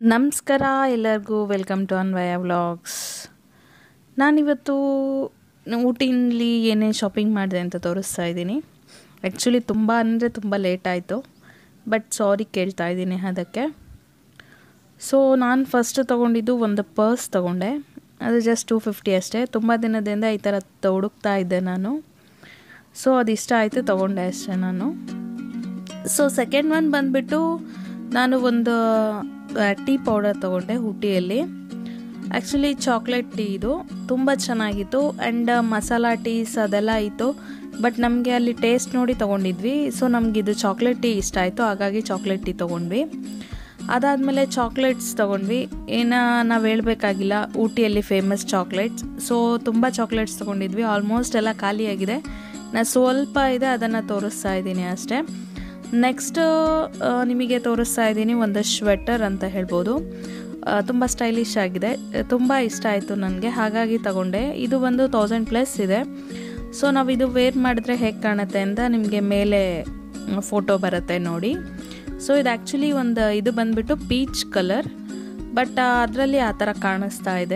ನಮಸ್ಕಾರ ಎಲ್ಲರಿಗೂ welcome to ಅನ್ವಯ ವ್ಲಾಗ್ಸ್. ನಾನಿವತ್ತು ಊಟಿನಲ್ಲಿ ಏನೇ ಶಾಪಿಂಗ್ ಮಾಡಿದೆ ಅಂತ ತೋರಿಸ್ತಾ ಇದ್ದೀನಿ. ಆ್ಯಕ್ಚುಲಿ ತುಂಬ ಲೇಟ್ ಆಯಿತು, ಬಟ್ ಸಾರಿ ಕೇಳ್ತಾ ಇದ್ದೀನಿ ಅದಕ್ಕೆ. ಸೊ ನಾನು ಫಸ್ಟ್ ತೊಗೊಂಡಿದ್ದು ಒಂದು ಪರ್ಸ್ ತೊಗೊಂಡೆ. ಅದು ಜಸ್ಟ್ 250 ಅಷ್ಟೇ. ತುಂಬ ದಿನದಿಂದ ಈ ಥರ ಹುಡುಕ್ತಾ ಇದ್ದೆ ನಾನು. ಸೊ ಅದು ಇಷ್ಟ ಆಯಿತು, ತೊಗೊಂಡೆ ಅಷ್ಟೇ ನಾನು. ಸೊ ಸೆಕೆಂಡ್ ಒನ್ ಬಂದುಬಿಟ್ಟು ನಾನು ಒಂದು ಟೀ ಪೌಡರ್ ತೊಗೊಂಡೆ ಊಟಿಯಲ್ಲಿ. ಆ್ಯಕ್ಚುಲಿ ಚಾಕ್ಲೇಟ್ ಟೀ ಇದು ತುಂಬ ಚೆನ್ನಾಗಿತ್ತು. ಆ್ಯಂಡ್ ಮಸಾಲಾ ಟೀಸ್ ಅದೆಲ್ಲ ಇತ್ತು, ಬಟ್ ನಮಗೆ ಅಲ್ಲಿ ಟೇಸ್ಟ್ ನೋಡಿ ತೊಗೊಂಡಿದ್ವಿ. ಸೊ ನಮಗಿದು ಚಾಕ್ಲೇಟ್ ಟೀ ಇಷ್ಟ ಆಯಿತು, ಹಾಗಾಗಿ ಚಾಕ್ಲೇಟ್ ಟೀ ತೊಗೊಂಡ್ವಿ. ಅದಾದಮೇಲೆ ಚಾಕ್ಲೇಟ್ಸ್ ತೊಗೊಂಡ್ವಿ. ನಾವು ಹೇಳಬೇಕಾಗಿಲ್ಲ, ಊಟಿಯಲ್ಲಿ ಫೇಮಸ್ ಚಾಕ್ಲೇಟ್ಸ್. ಸೊ ತುಂಬ ಚಾಕ್ಲೇಟ್ಸ್ ತೊಗೊಂಡಿದ್ವಿ. ಆಲ್ಮೋಸ್ಟ್ ಎಲ್ಲ ಖಾಲಿಯಾಗಿದೆ. ನಾನು ಸ್ವಲ್ಪ ಇದೆ, ಅದನ್ನು ತೋರಿಸ್ತಾ ಇದ್ದೀನಿ ಅಷ್ಟೇ. ನೆಕ್ಸ್ಟ್ ನಿಮಗೆ ತೋರಿಸ್ತಾ ಇದ್ದೀನಿ ಒಂದು ಸ್ವೆಟರ್ ಅಂತ ಹೇಳ್ಬೋದು. ತುಂಬ ಸ್ಟೈಲಿಶ್ ಆಗಿದೆ, ತುಂಬ ಇಷ್ಟ ಆಯಿತು ನನಗೆ, ಹಾಗಾಗಿ ತಗೊಂಡೆ. ಇದು ಒಂದು 1000+ ಇದೆ. ಸೊ ನಾವು ಇದು ವೇರ್ ಮಾಡಿದ್ರೆ ಹೇಗೆ ಕಾಣುತ್ತೆ ಅಂತ ನಿಮಗೆ ಮೇಲೆ ಫೋಟೋ ಬರುತ್ತೆ ನೋಡಿ. ಸೊ ಇದು ಆ್ಯಕ್ಚುಲಿ ಇದು ಬಂದುಬಿಟ್ಟು ಪೀಚ್ ಕಲರ್, ಬಟ್ ಅದರಲ್ಲಿ ಆ ಥರ ಕಾಣಿಸ್ತಾ ಇದೆ.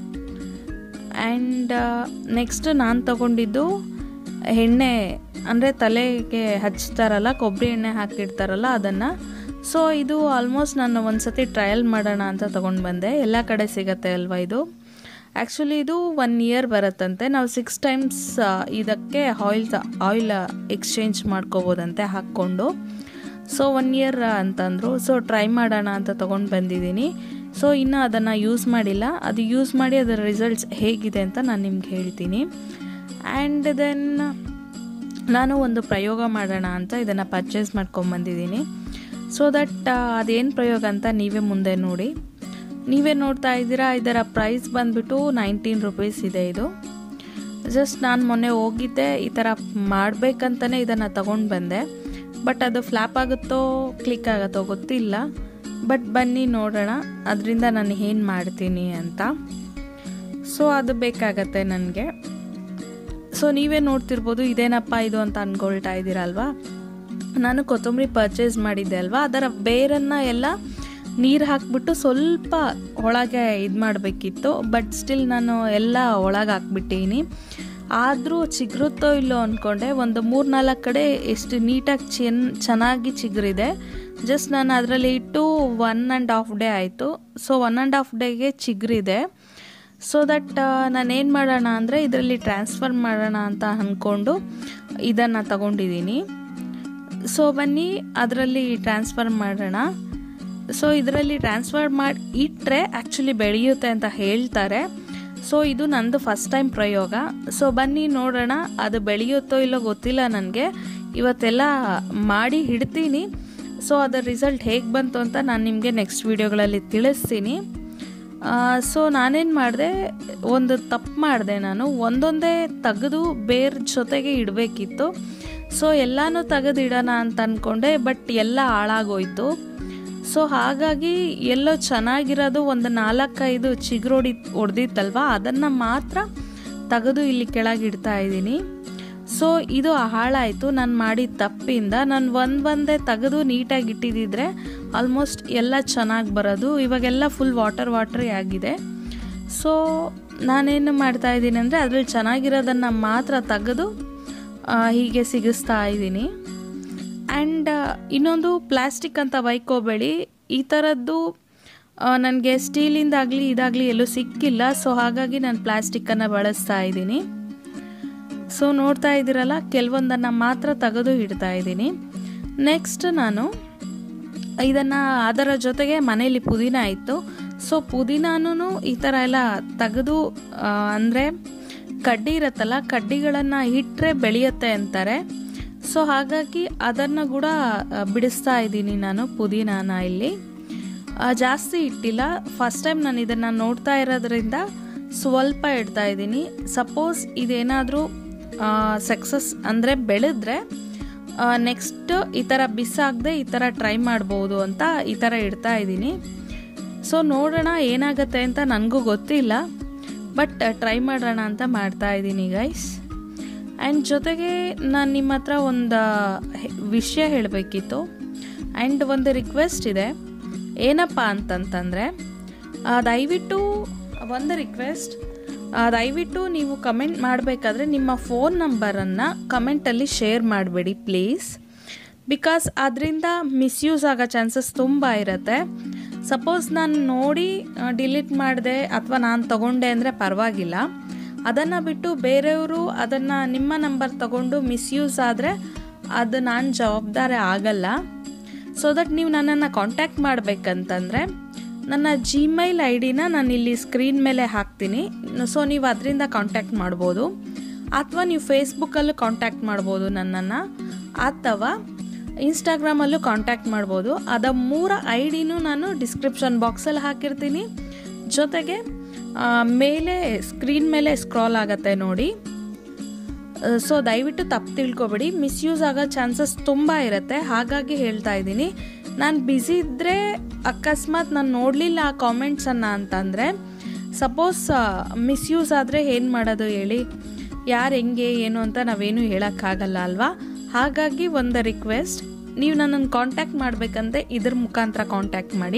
ಆ್ಯಂಡ್ ನೆಕ್ಸ್ಟ್ ನಾನು ತಗೊಂಡಿದ್ದು ಎಣ್ಣೆ, ಅಂದರೆ ತಲೆಗೆ ಹಚ್ತಾರಲ್ಲ, ಕೊಬ್ಬರಿ ಎಣ್ಣೆ ಹಾಕಿರ್ತಾರಲ್ಲ ಅದನ್ನು. ಸೊ ಇದು ಆಲ್ಮೋಸ್ಟ್ ನಾನು ಒಂದು ಸತಿ ಟ್ರಯಲ್ ಮಾಡೋಣ ಅಂತ ತೊಗೊಂಡು ಬಂದೆ. ಎಲ್ಲ ಕಡೆ ಸಿಗತ್ತೆ ಅಲ್ವಾ ಇದು. ಆ್ಯಕ್ಚುಲಿ ಇದು 1 year ಬರುತ್ತಂತೆ. ನಾವು 6 times ಇದಕ್ಕೆ ಆಯಿಲ್ ಎಕ್ಸ್ಚೇಂಜ್ ಮಾಡ್ಕೋಬೋದಂತೆ ಹಾಕ್ಕೊಂಡು. ಸೊ 1 year ಅಂತಂದರು. ಸೊ ಟ್ರೈ ಮಾಡೋಣ ಅಂತ ತೊಗೊಂಡು ಬಂದಿದ್ದೀನಿ. ಸೊ ಇನ್ನು ಅದನ್ನು ಯೂಸ್ ಮಾಡಿಲ್ಲ. ಅದು ಯೂಸ್ ಮಾಡಿ ಅದರ ರಿಸಲ್ಟ್ಸ್ ಹೇಗಿದೆ ಅಂತ ನಾನು ನಿಮ್ಗೆ ಹೇಳ್ತೀನಿ. ಆ್ಯಂಡ್ ದೆನ್ ನಾನು ಒಂದು ಪ್ರಯೋಗ ಮಾಡೋಣ ಅಂತ ಇದನ್ನು ಪರ್ಚೇಸ್ ಮಾಡ್ಕೊಂಬಂದಿದ್ದೀನಿ. ಸೊ ದಟ್ ಅದೇನು ಪ್ರಯೋಗ ಅಂತ ನೀವೇ ಮುಂದೆ ನೋಡಿ. ನೀವೇ ನೋಡ್ತಾ ಇದ್ದೀರಾ. ಇದರ ಪ್ರೈಸ್ ಬಂದುಬಿಟ್ಟು 19 rupees ಇದೆ ಇದು. ಜಸ್ಟ್ ನಾನು ಮೊನ್ನೆ ಹೋಗಿದ್ದೆ, ಈ ಥರ ಮಾಡಬೇಕಂತಲೇ ಇದನ್ನು ತಗೊಂಡು ಬಂದೆ. ಬಟ್ ಅದು ಫ್ಲಾಪ್ ಆಗುತ್ತೋ ಕ್ಲಿಕ್ ಆಗುತ್ತೋ ಗೊತ್ತಿಲ್ಲ. ಬಟ್ ಬನ್ನಿ ನೋಡೋಣ ಅದರಿಂದ ನಾನು ಏನು ಮಾಡ್ತೀನಿ ಅಂತ. ಸೊ ಅದು ಬೇಕಾಗತ್ತೆ ನನಗೆ. ಸೊ ನೀವೇ ನೋಡ್ತಿರ್ಬೋದು, ಇದೇನಪ್ಪ ಇದು ಅಂತ ಅಂದ್ಕೊಳ್ತಾ ಇದ್ದೀರಲ್ವಾ. ನಾನು ಕೊತ್ತಂಬರಿ ಪರ್ಚೇಸ್ ಮಾಡಿದ್ದೆ ಅಲ್ವಾ, ಅದರ ಬೇರನ್ನು ಎಲ್ಲ ನೀರು ಹಾಕ್ಬಿಟ್ಟು ಸ್ವಲ್ಪ ಒಳಗೆ ಇದು ಮಾಡಬೇಕಿತ್ತು. ಬಟ್ ಸ್ಟಿಲ್ ನಾನು ಎಲ್ಲ ಒಳಗೆ ಹಾಕ್ಬಿಟ್ಟೀನಿ. ಆದರೂ ಚಿಗುರುತ್ತೋ ಇಲ್ಲೋ ಅಂದ್ಕೊಂಡೆ. ಒಂದು 3-4 ಕಡೆ ಎಷ್ಟು ನೀಟಾಗಿ ಚೆನ್ನಾಗಿ ಚಿಗುರಿದೆ. ಜಸ್ಟ್ ನಾನು ಅದರಲ್ಲಿ ಇಟ್ಟು 1.5 day ಆಯಿತು. ಸೊ 1.5 ಡೇಗೆ ಚಿಗುರಿದೆ. ಸೊ ದಟ್ ನಾನೇನು ಮಾಡೋಣ ಅಂದರೆ ಇದರಲ್ಲಿ ಟ್ರಾನ್ಸ್ಫರ್ ಮಾಡೋಣ ಅಂತ ಅಂದ್ಕೊಂಡು ಇದನ್ನು ತಗೊಂಡಿದ್ದೀನಿ. ಸೊ ಬನ್ನಿ ಅದರಲ್ಲಿ ಟ್ರಾನ್ಸ್ಫರ್ ಮಾಡೋಣ. ಸೊ ಇದರಲ್ಲಿ ಟ್ರಾನ್ಸ್ಫರ್ ಮಾಡಿ ಇಟ್ಟರೆ ಆ್ಯಕ್ಚುಲಿ ಬೆಳೆಯುತ್ತೆ ಅಂತ ಹೇಳ್ತಾರೆ. ಸೊ ಇದು ನಂದು ಫಸ್ಟ್ ಟೈಮ್ ಪ್ರಯೋಗ. ಸೊ ಬನ್ನಿ ನೋಡೋಣ ಅದು ಬೆಳೆಯುತ್ತೋ ಇಲ್ಲೋ ಗೊತ್ತಿಲ್ಲ ನನಗೆ. ಇವತ್ತೆಲ್ಲ ಮಾಡಿ ಇಡ್ತೀನಿ. ಸೊ ಅದರ ರಿಸಲ್ಟ್ ಹೇಗೆ ಬಂತು ಅಂತ ನಾನು ನಿಮಗೆ ನೆಕ್ಸ್ಟ್ ವೀಡಿಯೋಗಳಲ್ಲಿ ತಿಳಿಸ್ತೀನಿ. ಸೊ ನಾನೇನು ಮಾಡಿದೆ, ಒಂದು ತಪ್ಪು ಮಾಡಿದೆ. ನಾನು ಒಂದೊಂದೇ ತೆಗೆದು ಬೇರೆ ಜೊತೆಗೆ ಇಡಬೇಕಿತ್ತು. ಸೊ ಎಲ್ಲನೂ ತೆಗೆದು ಇಡೋಣ ಅಂತ ಅಂದ್ಕೊಂಡೆ, ಬಟ್ ಎಲ್ಲ ಹಾಳಾಗೋಯ್ತು. ಸೊ ಹಾಗಾಗಿ ಎಲ್ಲೋ ಚೆನ್ನಾಗಿರೋದು ಒಂದು 4-5 ಚಿಗುರು ಹೊಡೆದಿತ್ತಲ್ವ, ಅದನ್ನು ಮಾತ್ರ ತೆಗೆದು ಇಲ್ಲಿ ಕೆಳಗೆ ಇಡ್ತಾ ಇದ್ದೀನಿ. ಸೊ ಇದು ಹಾಳಾಯಿತು ನಾನು ಮಾಡಿದ ತಪ್ಪಿಂದ. ನಾನು ಒಂದೇ ತೆಗೆದು ನೀಟಾಗಿ ಇಟ್ಟಿದ್ದಿದ್ರೆ ಆಲ್ಮೋಸ್ಟ್ ಎಲ್ಲ ಚೆನ್ನಾಗಿ ಬರೋದು. ಇವಾಗೆಲ್ಲ ಫುಲ್ ವಾಟರ್ ಆಗಿದೆ. ಸೊ ನಾನೇನು ಮಾಡ್ತಾ ಇದ್ದೀನಿ ಅಂದರೆ ಅದರಲ್ಲಿ ಚೆನ್ನಾಗಿರೋದನ್ನು ಮಾತ್ರ ತೆಗೆದು ಹೀಗೆ ಸಿಗಿಸ್ತಾ ಇದ್ದೀನಿ. ಆ್ಯಂಡ್ ಇನ್ನೊಂದು, ಪ್ಲಾಸ್ಟಿಕ್ ಅಂತ ಬೈಕೋಬೇಡಿ. ಈ ಥರದ್ದು ನನಗೆ ಸ್ಟೀಲಿಂದಾಗಲಿ ಇದಾಗಲಿ ಎಲ್ಲೂ ಸಿಕ್ಕಿಲ್ಲ. ಸೊ ಹಾಗಾಗಿ ನಾನು ಪ್ಲಾಸ್ಟಿಕ್ಕನ್ನು ಬಳಸ್ತಾ ಇದ್ದೀನಿ. ಸೊ ನೋಡ್ತಾ ಇದ್ದೀರಲ್ಲ, ಕೆಲವೊಂದನ್ನು ಮಾತ್ರ ತೆಗೆದು ಇಡ್ತಾ ಇದ್ದೀನಿ. ನೆಕ್ಸ್ಟ್ ನಾನು ಇದನ್ನು ಅದರ ಜೊತೆಗೆ ಮನೇಲಿ ಪುದೀನ ಇತ್ತು. ಸೊ ಪುದೀನೂ ಈ ಥರ ಎಲ್ಲ ತೆಗೆದು, ಅಂದರೆ ಕಡ್ಡಿ ಇರುತ್ತಲ್ಲ, ಕಡ್ಡಿಗಳನ್ನು ಇಟ್ಟರೆ ಬೆಳೆಯುತ್ತೆ ಅಂತಾರೆ. ಸೊ ಹಾಗಾಗಿ ಅದನ್ನು ಕೂಡ ಬಿಡಿಸ್ತಾ ಇದ್ದೀನಿ ನಾನು ಪುದೀನಾನ. ಇಲ್ಲಿ ಜಾಸ್ತಿ ಇಟ್ಟಿಲ್ಲ. ಫಸ್ಟ್ ಟೈಮ್ ನಾನು ಇದನ್ನು ನೋಡ್ತಾ ಇರೋದ್ರಿಂದ ಸ್ವಲ್ಪ ಇಡ್ತಾ ಇದ್ದೀನಿ. ಸಪೋಸ್ ಇದೇನಾದರೂ ಸಕ್ಸಸ್ ಅಂದರೆ ಬೆಳೆದ್ರೆ ನೆಕ್ಸ್ಟ್ ಈ ಥರ ಬಿಸಾಗದೆ ಈ ಥರ ಟ್ರೈ ಮಾಡ್ಬೋದು ಅಂತ ಈ ಥರ ಇಡ್ತಾ ಇದ್ದೀನಿ. ಸೊ ನೋಡೋಣ ಏನಾಗುತ್ತೆ ಅಂತ ನನಗೂ ಗೊತ್ತಿಲ್ಲ, ಬಟ್ ಟ್ರೈ ಮಾಡೋಣ ಅಂತ ಮಾಡ್ತಾ ಇದ್ದೀನಿ ಗೈಸ್. ಆ್ಯಂಡ್ ಜೊತೆಗೆ ನಾನು ನಿಮ್ಮ ಹತ್ರ ಒಂದು ವಿಷಯ ಹೇಳಬೇಕಿತ್ತು. ಆ್ಯಂಡ್ ಒಂದು ರಿಕ್ವೆಸ್ಟ್ ಇದೆ. ಏನಪ್ಪ ಅಂತಂತಂದರೆ ದಯವಿಟ್ಟು ಒಂದು ರಿಕ್ವೆಸ್ಟ್, ದಯವಿಟ್ಟು ನೀವು ಕಮೆಂಟ್ ಮಾಡಬೇಕಾದ್ರೆ ನಿಮ್ಮ ಫೋನ್ ನಂಬರನ್ನು ಕಮೆಂಟಲ್ಲಿ ಶೇರ್ ಮಾಡಬೇಡಿ ಪ್ಲೀಸ್. ಬಿಕಾಸ್ ಅದರಿಂದ ಮಿಸ್ಯೂಸ್ ಆಗೋ ಚಾನ್ಸಸ್ ತುಂಬ ಇರುತ್ತೆ. ಸಪೋಸ್ ನಾನು ನೋಡಿ ಡಿಲೀಟ್ ಮಾಡಿದೆ ಅಥವಾ ನಾನು ತಗೊಂಡೆ ಅಂದರೆ ಪರವಾಗಿಲ್ಲ, ಅದನ್ನು ಬಿಟ್ಟು ಬೇರೆಯವರು ಅದನ್ನು ನಿಮ್ಮ ನಂಬರ್ ತಗೊಂಡು ಮಿಸ್ಯೂಸ್ ಆದರೆ ಅದು ನಾನು ಜವಾಬ್ದಾರಿ ಆಗಲ್ಲ. ಸೊ ದಟ್ ನೀವು ನನ್ನನ್ನು ಕಾಂಟ್ಯಾಕ್ಟ್ ಮಾಡಬೇಕಂತಂದರೆ ನನ್ನ ಜಿಮೇಲ್ ಐ ಡಿನ ನಾನು ಇಲ್ಲಿ ಸ್ಕ್ರೀನ್ ಮೇಲೆ ಹಾಕ್ತೀನಿ. ಸೊ ನೀವು ಅದರಿಂದ ಕಾಂಟ್ಯಾಕ್ಟ್ ಮಾಡ್ಬೋದು, ಅಥವಾ ನೀವು ಫೇಸ್ಬುಕ್ಕಲ್ಲೂ ಕಾಂಟ್ಯಾಕ್ಟ್ ಮಾಡ್ಬೋದು ನನ್ನನ್ನು, ಅಥವಾ ಇನ್ಸ್ಟಾಗ್ರಾಮಲ್ಲೂ ಕಾಂಟ್ಯಾಕ್ಟ್ ಮಾಡ್ಬೋದು. ಅದ 3 ಐ ಡಿನೂ ನಾನು ಡಿಸ್ಕ್ರಿಪ್ಷನ್ ಬಾಕ್ಸಲ್ಲಿ ಹಾಕಿರ್ತೀನಿ. ಜೊತೆಗೆ ಮೇಲೆ ಸ್ಕ್ರೀನ್ ಮೇಲೆ ಸ್ಕ್ರಾಲ್ ಆಗುತ್ತೆ ನೋಡಿ. ಸೊ ದಯವಿಟ್ಟು ತಪ್ಪು ತಿಳ್ಕೊಬೇಡಿ, ಮಿಸ್ಯೂಸ್ ಆಗೋ ಚಾನ್ಸಸ್ ತುಂಬ ಇರುತ್ತೆ. ಹಾಗಾಗಿ ಹೇಳ್ತಾ ಇದ್ದೀನಿ. ನಾನು ಬ್ಯುಸಿ ಇದ್ದರೆ ಅಕಸ್ಮಾತ್ ನಾನು ನೋಡಲಿಲ್ಲ ಆ ಕಾಮೆಂಟ್ಸನ್ನು ಅಂತಂದರೆ, ಸಪೋಸ್ ಮಿಸ್ಯೂಸ್ ಆದರೆ ಏನು ಮಾಡೋದು ಹೇಳಿ, ಯಾರು ಹೆಂಗೆ ಏನು ಅಂತ ನಾವೇನು ಹೇಳೋಕ್ಕಾಗಲ್ಲ ಅಲ್ವಾ. ಹಾಗಾಗಿ ಒಂದು ರಿಕ್ವೆಸ್ಟ್, ನೀವು ನನ್ನನ್ನು ಕಾಂಟ್ಯಾಕ್ಟ್ ಮಾಡಬೇಕಂದ್ರೆ ಇದ್ರ ಮುಖಾಂತರ ಕಾಂಟ್ಯಾಕ್ಟ್ ಮಾಡಿ.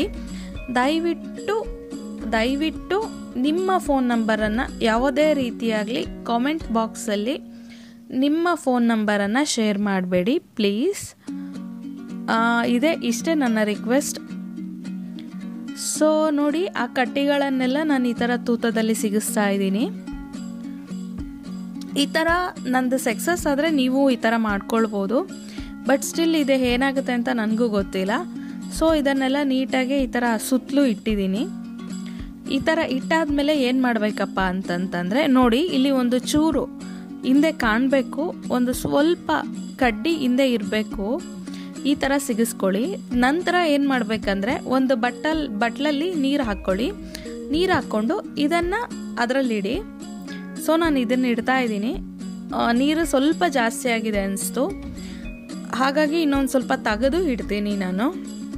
ದಯವಿಟ್ಟು ನಿಮ್ಮ ಫೋನ್ ನಂಬರನ್ನು ಯಾವುದೇ ರೀತಿಯಾಗಲಿ ಕಾಮೆಂಟ್ ಬಾಕ್ಸಲ್ಲಿ ನಿಮ್ಮ ಫೋನ್ ನಂಬರನ್ನು ಶೇರ್ ಮಾಡಬೇಡಿ ಪ್ಲೀಸ್. ಇಷ್ಟೇ ನನ್ನ ರಿಕ್ವೆಸ್ಟ್. ಸೊ ನೋಡಿ, ಆ ಕಟ್ಟಿಗಳನ್ನೆಲ್ಲ ನಾನು ಈ ಥರ ತೂತದಲ್ಲಿ ಸಿಗಿಸ್ತಾ ಇದ್ದೀನಿ. ಈ ಥರ ನಂದು ಸಕ್ಸಸ್ ಆದರೆ ನೀವು ಈ ಥರ ಮಾಡ್ಕೊಳ್ಬೋದು. ಬಟ್ ಸ್ಟಿಲ್ ಇದೆ ಏನಾಗುತ್ತೆ ಅಂತ ನನಗೂ ಗೊತ್ತಿಲ್ಲ. ಸೊ ಇದನ್ನೆಲ್ಲ ನೀಟಾಗಿ ಈ ಥರ ಸುತ್ತಲೂ ಇಟ್ಟಿದ್ದೀನಿ. ಈ ಥರ ಇಟ್ಟಾದ್ಮೇಲೆ ಏನು ಮಾಡಬೇಕಪ್ಪ ಅಂತಂತಂದರೆ, ನೋಡಿ ಇಲ್ಲಿ ಒಂದು ಚೂರು ಹಿಂದೆ ಕಾಣಬೇಕು, ಒಂದು ಸ್ವಲ್ಪ ಕಡ್ಡಿ ಹಿಂದೆ ಇರಬೇಕು. ಈ ಥರ ಸಿಗಿಸ್ಕೊಳ್ಳಿ. ನಂತರ ಏನು ಮಾಡಬೇಕಂದ್ರೆ, ಒಂದು ಬಟ್ಲಲ್ಲಿ ನೀರು ಹಾಕ್ಕೊಳ್ಳಿ. ನೀರು ಹಾಕ್ಕೊಂಡು ಇದನ್ನು ಅದರಲ್ಲಿಡಿ. ಸೊ ನಾನು ಇದನ್ನು ಇಡ್ತಾ ಇದ್ದೀನಿ. ನೀರು ಸ್ವಲ್ಪ ಜಾಸ್ತಿ ಆಗಿದೆ ಅನಿಸ್ತು, ಹಾಗಾಗಿ ಇನ್ನೊಂದು ಸ್ವಲ್ಪ ತೆಗೆದು ಇಡ್ತೀನಿ ನಾನು.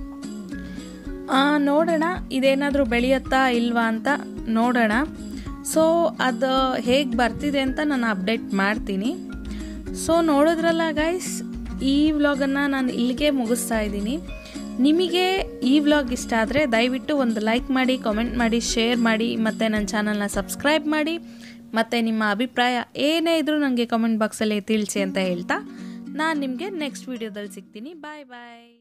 ನೋಡೋಣ ಇದೇನಾದರೂ ಬೆಳೆಯುತ್ತಾ ಇಲ್ವಾ ಅಂತ ನೋಡೋಣ. ಸೊ ಅದು ಹೇಗೆ ಬರ್ತಿದೆ ಅಂತ ನಾನು ಅಪ್ಡೇಟ್ ಮಾಡ್ತೀನಿ. ಸೊ ನೋಡಿದ್ರಲ್ಲ ಗೈಸ್, ಈ ವ್ಲಾಗನ್ನು ನಾನು ಇಲ್ಲಿಗೆ ಮುಗಿಸ್ತಾ ಇದ್ದೀನಿ. ನಿಮಗೆ ಈ ವ್ಲಾಗ್ ಇಷ್ಟ ಆದರೆ ದಯವಿಟ್ಟು ಒಂದು ಲೈಕ್ ಮಾಡಿ, ಕಾಮೆಂಟ್ ಮಾಡಿ, ಶೇರ್ ಮಾಡಿ, ಮತ್ತು ನನ್ನ ಚಾನಲ್ನ ಸಬ್ಸ್ಕ್ರೈಬ್ ಮಾಡಿ. ಮತ್ತು ನಿಮ್ಮ ಅಭಿಪ್ರಾಯ ಏನೇ ಇದ್ರೂ ನನಗೆ ಕಾಮೆಂಟ್ ಬಾಕ್ಸಲ್ಲಿ ತಿಳಿಸಿ ಅಂತ ಹೇಳ್ತಾ ನಾನು ನಿಮಗೆ ನೆಕ್ಸ್ಟ್ ವೀಡಿಯೋದಲ್ಲಿ ಸಿಗ್ತೀನಿ. ಬಾಯ್ ಬಾಯ್.